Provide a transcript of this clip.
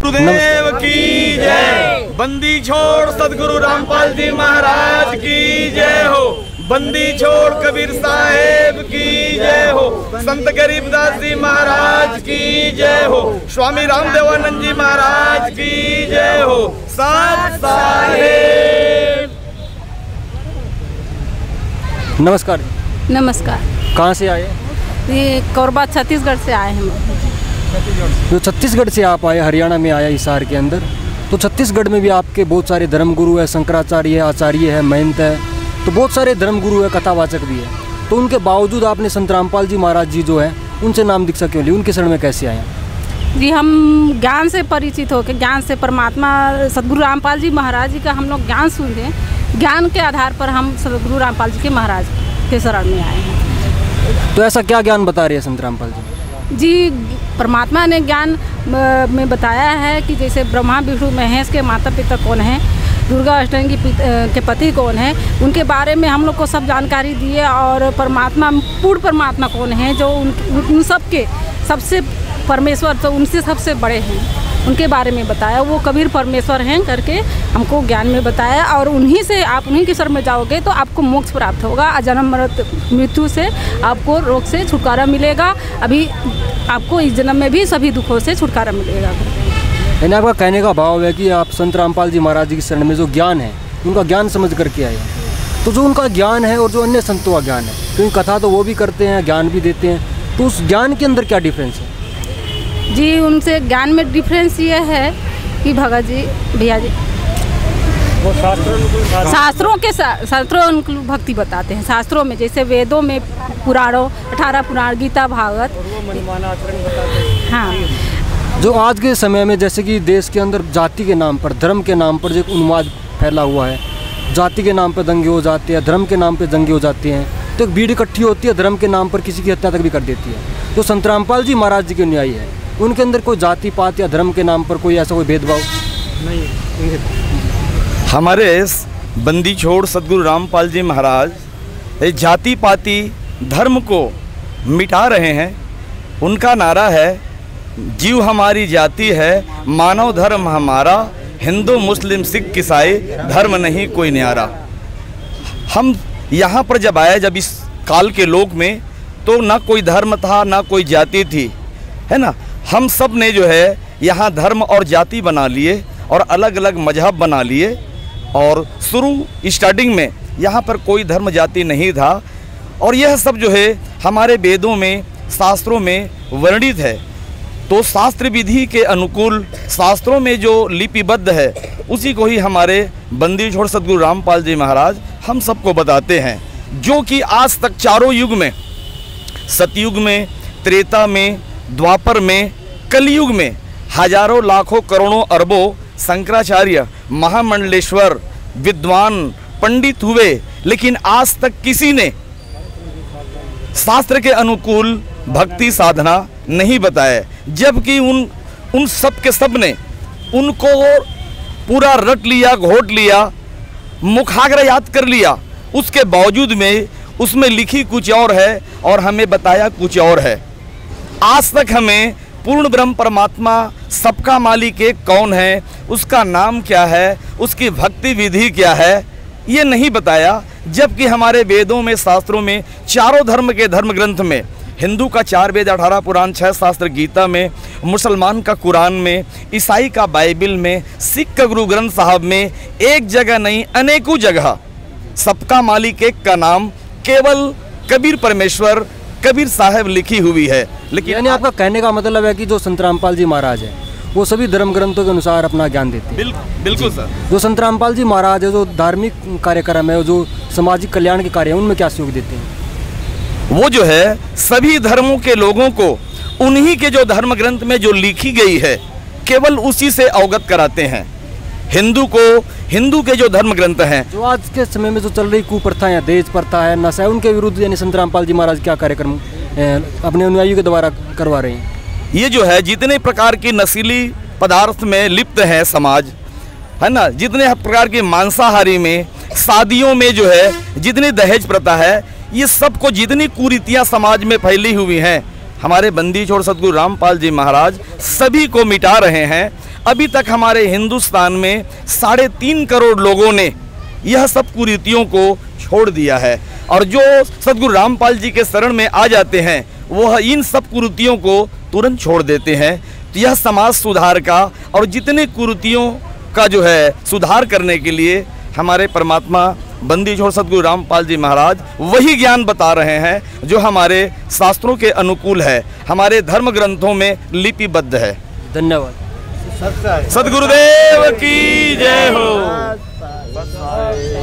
गुरुदेव की जय। बंदी छोड़ सदगुरु रामपाल जी महाराज की जय हो। बंदी छोड़ कबीर साहेब की जय हो। संत गरीबदास जी महाराज की जय हो। स्वामी रामदेवानंद जी महाराज की जय हो। साथ साहेब। नमस्कार। नमस्कार। कहाँ से आए? ये कोरबा छत्तीसगढ़ से आए हैं। जो छत्तीसगढ़ से आप आए, हरियाणा में आया हिसार के अंदर, तो छत्तीसगढ़ में भी आपके बहुत सारे धर्मगुरु है, शंकराचार्य है, आचार्य है, महंत है, तो बहुत सारे धर्मगुरु है, कथावाचक भी है। तो उनके बावजूद आपने संत रामपाल जी महाराज जी जो है उनसे नाम दीक्षा क्यों ली? उनके शरण में कैसे आए? जी, हम ज्ञान से परिचित होकर, ज्ञान से परमात्मा सदगुरु रामपाल जी महाराज जी का हम लोग ज्ञान सुनते, ज्ञान के आधार पर हम सदगुरु रामपाल जी के महाराज के शरण में आए हैं। तो ऐसा क्या ज्ञान बता रहे हैं संत रामपाल जी? जी, परमात्मा ने ज्ञान में बताया है कि जैसे ब्रह्मा विष्णु महेश के माता पिता कौन हैं, दुर्गा अष्टमी के पति कौन है, उनके बारे में हम लोग को सब जानकारी दी है। और परमात्मा, पूर्ण परमात्मा कौन है, जो उन सब के सबसे परमेश्वर, तो उनसे सबसे बड़े हैं, उनके बारे में बताया। वो कबीर परमेश्वर हैं करके हमको ज्ञान में बताया। और उन्हीं से, आप उन्हीं के शरण में जाओगे तो आपको मोक्ष प्राप्त होगा। अजन्म मृत्यु से आपको रोग से छुटकारा मिलेगा। अभी आपको इस जन्म में भी सभी दुखों से छुटकारा मिलेगा। यानी आपका कहने का भाव है कि आप संत रामपाल जी महाराज जी की शरण में जो ज्ञान है, उनका ज्ञान समझ करके आए। तो जो उनका ज्ञान है और जो अन्य संतों का ज्ञान है, क्योंकि कथा तो वो भी करते हैं, ज्ञान भी देते हैं, तो उस ज्ञान के अंदर क्या डिफरेंस है? जी, उनसे ज्ञान में डिफरेंस ये है कि भगत जी, भैया जी, वो शास्त्रों अनुकूल भक्ति बताते हैं। शास्त्रों में जैसे वेदों में पुराणों 18 पुराण, गीता, भागवत, हाँ। जो आज के समय में जैसे कि देश के अंदर जाति के नाम पर, धर्म के नाम पर जो एक उन्माद फैला हुआ है, जाति के नाम पर दंगे हो जाते हैं, धर्म के नाम पर दंगे हो जाते हैं, तो एक भीड़ इकट्ठी होती है, धर्म के नाम पर किसी की हत्या तक भी कर देती है। तो संत रामपाल जी महाराज जी के अनुयायी है, उनके अंदर कोई जाति पात या धर्म के नाम पर कोई ऐसा कोई भेदभाव नहीं। हमारे बंदी छोड़ सदगुरु रामपाल जी महाराज जाति पाति धर्म को मिटा रहे हैं। उनका नारा है, जीव हमारी जाति है, मानव धर्म हमारा, हिंदू मुस्लिम सिख ईसाई धर्म नहीं कोई न्यारा। हम यहाँ पर जब आए, जब इस काल के लोक में, तो ना कोई धर्म था ना कोई जाति थी, है ना। हम सब ने जो है यहाँ धर्म और जाति बना लिए और अलग अलग मजहब बना लिए। और शुरू स्टार्टिंग में यहाँ पर कोई धर्म जाति नहीं था। और यह सब जो है हमारे वेदों में, शास्त्रों में वर्णित है। तो शास्त्र विधि के अनुकूल शास्त्रों में जो लिपिबद्ध है, उसी को ही हमारे बंदी छोड़ सदगुरु रामपाल जी महाराज हम सबको बताते हैं। जो कि आज तक चारों युग में, सतयुग में, त्रेता में, द्वापर में, कलयुग में हजारों लाखों करोड़ों अरबों शंकराचार्य, महामंडलेश्वर, विद्वान, पंडित हुए, लेकिन आज तक किसी ने शास्त्र के अनुकूल भक्ति साधना नहीं बताया। जबकि उन सब के सब ने उनको पूरा रट लिया, घोट लिया, मुखाग्र याद कर लिया। उसके बावजूद में उसमें लिखी कुछ और है और हमें बताया कुछ और है। आज तक हमें पूर्ण ब्रह्म परमात्मा, सबका मालिक एक कौन है, उसका नाम क्या है, उसकी भक्ति विधि क्या है, ये नहीं बताया। जबकि हमारे वेदों में, शास्त्रों में, चारों धर्म के धर्म ग्रंथ में, हिंदू का 4 वेद, 18 पुराण, 6 शास्त्र गीता में, मुसलमान का कुरान में, ईसाई का बाइबिल में, सिख का गुरु ग्रंथ साहब में, एक जगह नहीं अनेकों जगह सबका मालिक एक का नाम केवल कबीर परमेश्वर, कबीर साहब लिखी हुई है। लेकिन यानी आपका कहने का मतलब है कि जो संत रामपाल जी महाराज है वो सभी धर्म ग्रंथों के अनुसार अपना ज्ञान देते हैं। बिल्कुल सर। जो संत रामपाल जी महाराज है, जो धार्मिक कार्यक्रम है, जो सामाजिक कल्याण के कार्य हैं, उनमें क्या सहयोग देते हैं? वो जो है सभी धर्मों के लोगों को उन्हीं के जो धर्म ग्रंथ में जो लिखी गई है, केवल उसी से अवगत कराते हैं। हिंदू को हिंदू के जो धर्म ग्रंथ हैं, जो आज के समय में जो चल रही कुप्रथा है, दहेज प्रथा है, नशा है, उनके विरुद्ध यानी संत रामपाल जी महाराज क्या कार्यक्रम अपने अनुयायियों के द्वारा करवा रहे हैं? ये जो है जितने प्रकार की नशीली पदार्थ में लिप्त है समाज, है ना, जितने प्रकार की मांसाहारी में, शादियों में जो है जितनी दहेज प्रथा है, ये सबको जितनी कुरीतियाँ समाज में फैली हुई हैं, हमारे बंदी छोड़ सदगुरु रामपाल जी महाराज सभी को मिटा रहे हैं। अभी तक हमारे हिंदुस्तान में 3.5 करोड़ लोगों ने यह सब कुरीतियों को छोड़ दिया है। और जो सद्गुरु रामपाल जी के शरण में आ जाते हैं वह इन सब कुरीतियों को तुरंत छोड़ देते हैं। तो यह समाज सुधार का और जितने कुरीतियों का जो है सुधार करने के लिए हमारे परमात्मा बंदी छोड़ सद्गुरु रामपाल जी महाराज वही ज्ञान बता रहे हैं जो हमारे शास्त्रों के अनुकूल है, हमारे धर्म ग्रंथों में लिपिबद्ध है। धन्यवाद। सद्गुरुदेव की जय हो।